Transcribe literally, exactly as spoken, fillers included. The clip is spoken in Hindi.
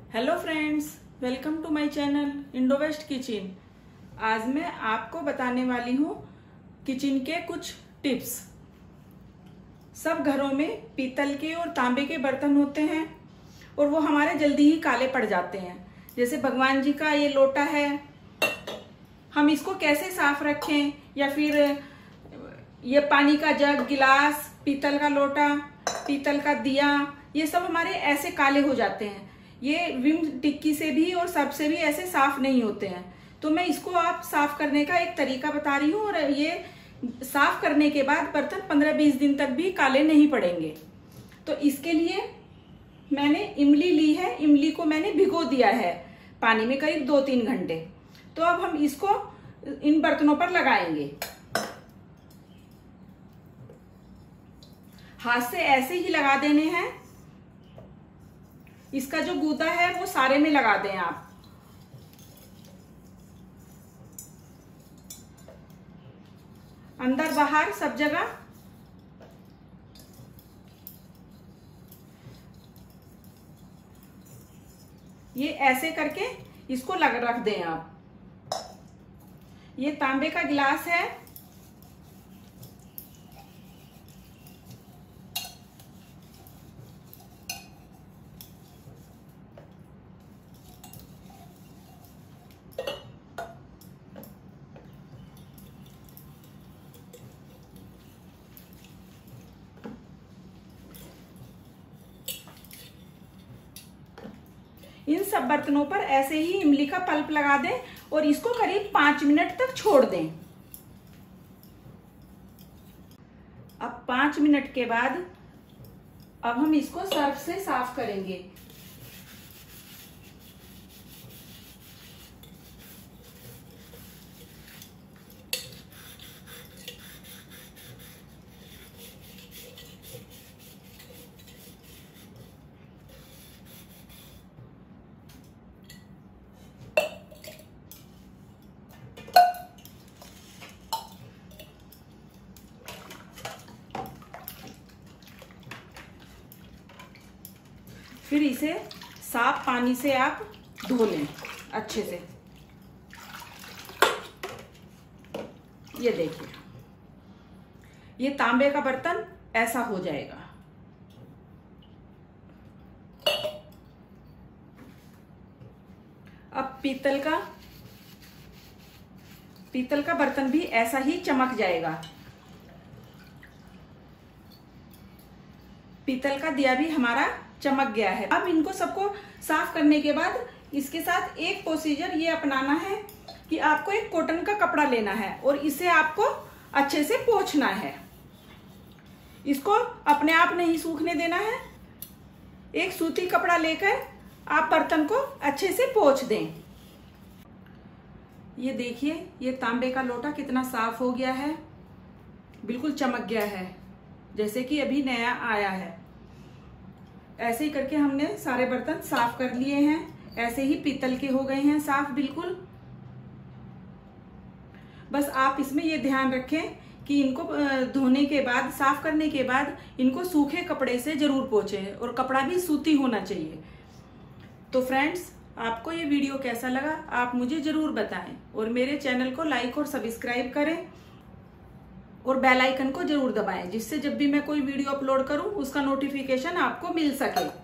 Hello friends, welcome to my channel Indo West Kitchen. आज मैं आपको बताने वाली हूँ किचन के कुछ टिप्स। सब घरों में पीतल के और तांबे के बर्तन होते हैं और वो हमारे जल्दी ही काले पड़ जाते हैं। जैसे भगवान जी का ये लोटा है, हम इसको कैसे साफ रखें, या फिर ये पानी का जग, गिलास, पीतल का लोटा, पीतल का दिया, ये सब हमारे ऐसे काले हो जाते हैं। ये विम टिक्की से भी और सर्फ से भी ऐसे साफ नहीं होते हैं। तो मैं इसको आप साफ करने का एक तरीका बता रही हूँ, और ये साफ करने के बाद बर्तन पंद्रह बीस दिन तक भी काले नहीं पड़ेंगे। तो इसके लिए मैंने इमली ली है। इमली को मैंने भिगो दिया है पानी में करीब दो तीन घंटे। तो अब हम इसको इन बर्तनों पर लगाएंगे। हाथ से ऐसे ही लगा देने हैं। इसका जो गूदा है वो सारे में लगा दें आप। अंदर बाहर सब जगह। ये ऐसे करके इसको लग रख दें आप। ये तांबे का गिलास है। इन सब बर्तनों पर ऐसे ही इमली का पल्प लगा दें और इसको करीब पांच मिनट तक छोड़ दें। अब पांच मिनट के बाद अब हम इसको सर्फ से साफ करेंगे। फिर इसे साफ पानी से आप धो लें अच्छे से। ये देखिए, ये तांबे का बर्तन ऐसा हो जाएगा। अब पीतल का पीतल का बर्तन भी ऐसा ही चमक जाएगा। पीतल का दिया भी हमारा चमक गया है। अब इनको सबको साफ करने के बाद इसके साथ एक प्रोसीजर ये अपनाना है कि आपको एक कॉटन का कपड़ा लेना है और इसे आपको अच्छे से पोंछना है। इसको अपने आप नहीं सूखने देना है। एक सूती कपड़ा लेकर आप बर्तन को अच्छे से पोंछ दें। ये देखिए, ये तांबे का लोटा कितना साफ हो गया है, बिल्कुल चमक गया है, जैसे कि अभी नया आया है। ऐसे ही करके हमने सारे बर्तन साफ कर लिए हैं। ऐसे ही पीतल के हो गए हैं साफ बिल्कुल। बस आप इसमें ये ध्यान रखें कि इनको धोने के बाद, साफ करने के बाद इनको सूखे कपड़े से जरूर पोंछें, और कपड़ा भी सूती होना चाहिए। तो फ्रेंड्स, आपको ये वीडियो कैसा लगा आप मुझे जरूर बताएं, और मेरे चैनल को लाइक और सब्सक्राइब करें और बेल आइकन को जरूर दबाएं, जिससे जब भी मैं कोई वीडियो अपलोड करूं उसका नोटिफिकेशन आपको मिल सके।